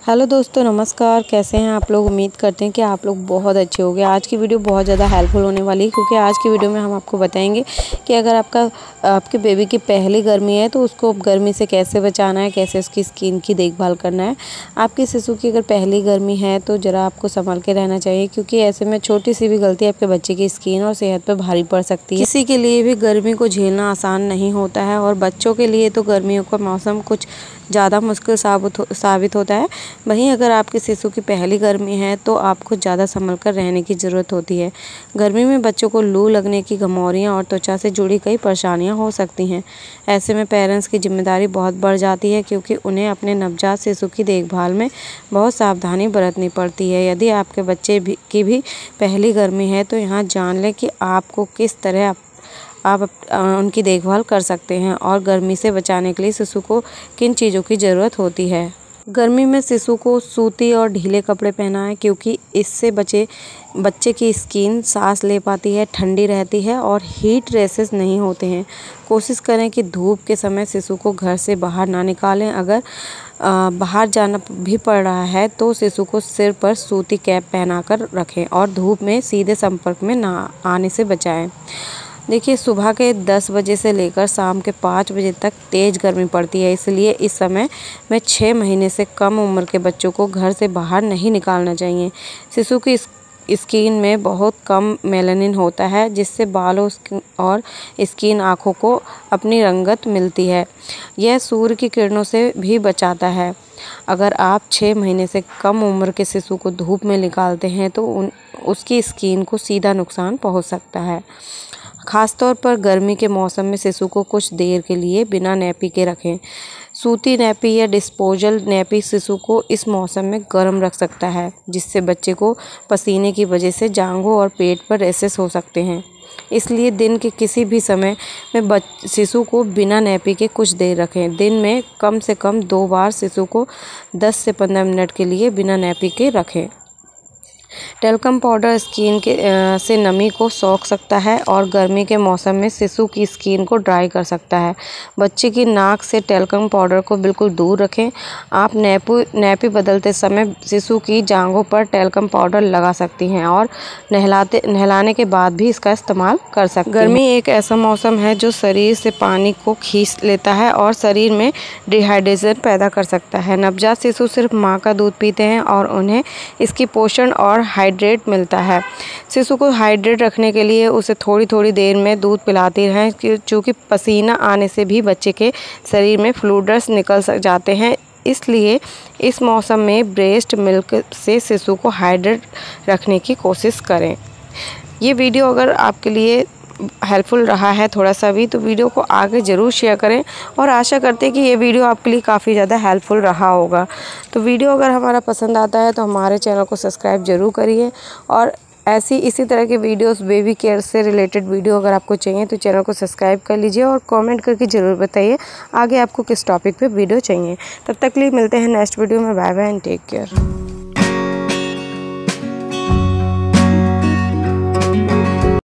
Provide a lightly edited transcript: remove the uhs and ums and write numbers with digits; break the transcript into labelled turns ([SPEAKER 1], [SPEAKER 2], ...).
[SPEAKER 1] Hello दोस्तों, नमस्कार। कैसे हैं आप लोग? उम्मीद करते हैं कि आप लोग बहुत अच्छे होंगे। आज की वीडियो बहुत ज़्यादा हेल्पफुल होने वाली है, क्योंकि आज की वीडियो में हम आपको बताएंगे कि अगर आपके बेबी की पहली गर्मी है तो उसको गर्मी से कैसे बचाना है, कैसे उसकी स्किन की देखभाल करना है। आपके शिशु की अगर पहली गर्मी है तो ज़रा आपको संभल के रहना चाहिए, क्योंकि ऐसे में छोटी सी भी गलती आपके बच्चे की स्किन और सेहत पर भारी पड़ सकती है। किसी के लिए भी गर्मी को झेलना आसान नहीं होता है, और बच्चों के लिए तो गर्मियों का मौसम कुछ ज़्यादा मुश्किल साबित होता है। वहीं अगर आपके शिशु की पहली गर्मी है तो आपको ज़्यादा संभल कर रहने की ज़रूरत होती है। गर्मी में बच्चों को लू लगने की, घमौरियाँ और त्वचा से जुड़ी कई परेशानियां हो सकती हैं। ऐसे में पेरेंट्स की जिम्मेदारी बहुत बढ़ जाती है, क्योंकि उन्हें अपने नवजात शिशु की देखभाल में बहुत सावधानी बरतनी पड़ती है। यदि आपके बच्चे की भी पहली गर्मी है तो यहाँ जान लें कि आपको किस तरह आप उनकी देखभाल कर सकते हैं, और गर्मी से बचाने के लिए शिशु को किन चीज़ों की ज़रूरत होती है। गर्मी में शिशु को सूती और ढीले कपड़े पहनाएं, क्योंकि इससे बच्चे की स्किन सांस ले पाती है, ठंडी रहती है और हीट रैशेस नहीं होते हैं। कोशिश करें कि धूप के समय शिशु को घर से बाहर ना निकालें। अगर बाहर जाना भी पड़ रहा है तो शिशु को सिर पर सूती कैप पहनाकर रखें और धूप में सीधे संपर्क में ना आने से बचाएं। देखिए, सुबह के 10 बजे से लेकर शाम के 5 बजे तक तेज़ गर्मी पड़ती है, इसलिए इस समय में 6 महीने से कम उम्र के बच्चों को घर से बाहर नहीं निकालना चाहिए। शिशु की स्किन में बहुत कम मेलानिन होता है, जिससे बालों और स्किन आँखों को अपनी रंगत मिलती है। यह सूर्य की किरणों से भी बचाता है। अगर आप 6 महीने से कम उम्र के शिशु को धूप में निकालते हैं तो उसकी स्किन को सीधा नुकसान पहुँच सकता है। खासतौर पर गर्मी के मौसम में शिशु को कुछ देर के लिए बिना नैपी के रखें। सूती नैपी या डिस्पोजल नैपी शिशु को इस मौसम में गर्म रख सकता है, जिससे बच्चे को पसीने की वजह से जांघों और पेट पर रैशेस हो सकते हैं। इसलिए दिन के किसी भी समय में शिशु को बिना नैपी के कुछ देर रखें। दिन में कम से कम 2 बार शिशु को 10 से 15 मिनट के लिए बिना नैपी के रखें। टेल्कम पाउडर स्किन से नमी को सोख सकता है और गर्मी के मौसम में शिशु की स्किन को ड्राई कर सकता है। बच्चे की नाक से टेल्कम पाउडर को बिल्कुल दूर रखें। आप नैपी बदलते समय शिशु की जांघों पर टेल्कम पाउडर लगा सकती हैं और नहलाने के बाद भी इसका इस्तेमाल कर सकते हैं। गर्मी एक ऐसा मौसम है जो शरीर से पानी को खींच लेता है और शरीर में डिहाइड्रेशन पैदा कर सकता है। नवजात शिशु सिर्फ माँ का दूध पीते हैं और उन्हें इसकी पोषण और हाइड्रेट मिलता है। शिशु को हाइड्रेट रखने के लिए उसे थोड़ी थोड़ी देर में दूध पिलाती रहें, क्योंकि पसीना आने से भी बच्चे के शरीर में फ्लूइड्स निकल जाते हैं। इसलिए इस मौसम में ब्रेस्ट मिल्क से शिशु को हाइड्रेट रखने की कोशिश करें। ये वीडियो अगर आपके लिए हेल्पफुल रहा है थोड़ा सा भी, तो वीडियो को आगे ज़रूर शेयर करें, और आशा करते हैं कि ये वीडियो आपके लिए काफ़ी ज़्यादा हेल्पफुल रहा होगा। तो वीडियो अगर हमारा पसंद आता है तो हमारे चैनल को सब्सक्राइब ज़रूर करिए, और इसी तरह के वीडियोस, बेबी केयर से रिलेटेड वीडियो अगर आपको चाहिए तो चैनल को सब्सक्राइब कर लीजिए, और कमेंट करके ज़रूर बताइए आगे आपको किस टॉपिक पे वीडियो चाहिए। तब तक के लिए मिलते हैं नेक्स्ट वीडियो में। Bye bye and take care.